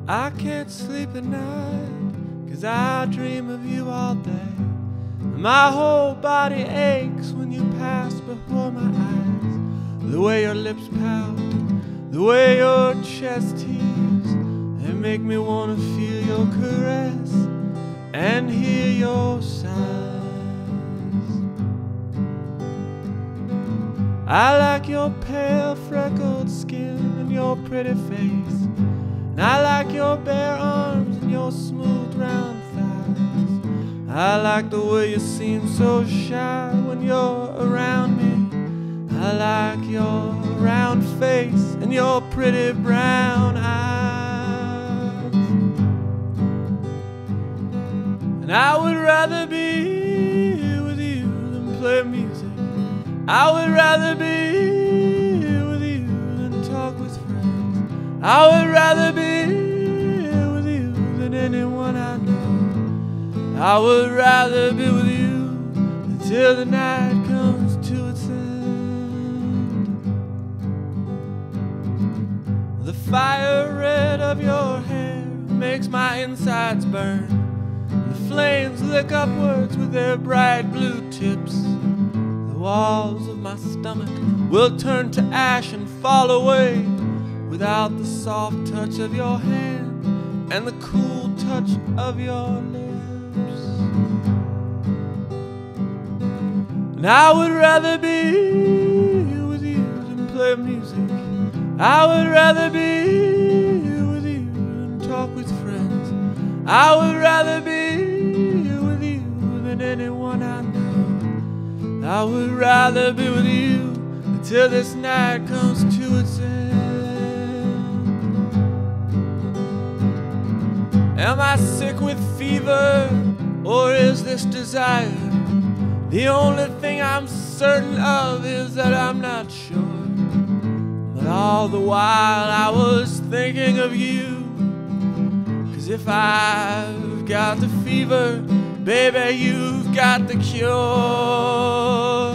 I can't sleep at night, 'cause I dream of you all day. My whole body aches when you pass before my eyes. The way your lips pout, the way your chest heaves, they make me want to feel your caress and hear your sighs. I like your pale freckled skin and your pretty face, and I like your bare arms and your smooth round thighs. I like the way you seem so shy when you're around me. I like your round face and your pretty brown eyes. And I would rather be with you than play music. I would rather be with you than talk with friends. I would rather be with you than anyone I know. I would rather be with you until the night comes to its end. The fire red of your hair makes my insides burn. The flames lick upwards with their bright blue tips. The walls of my stomach will turn to ash and fall away without the soft touch of your hand and the cool touch of your lips. And I would rather be with you than play music. I would rather be with you than talk with friends. I would rather be with you than anyone I know. I would rather be with you until this night comes to its end. Am I sick with fever, or is this desire? The only thing I'm certain of is that I'm not sure. But all the while I was thinking of you, 'cause if I've got the fever, baby, you've got the cure.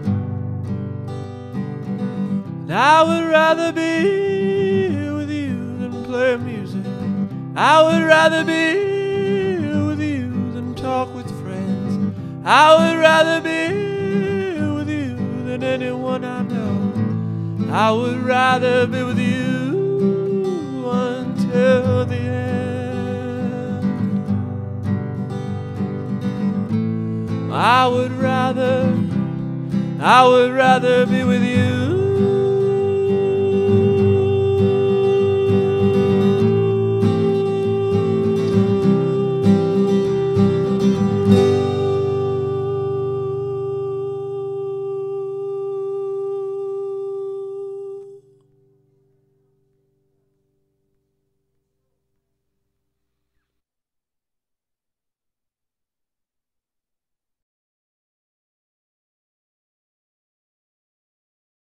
And I would rather be with you than play music. I would rather be with you than talk with friends. I would rather be with you than anyone I know. I would rather be with you until the end. I would rather be with you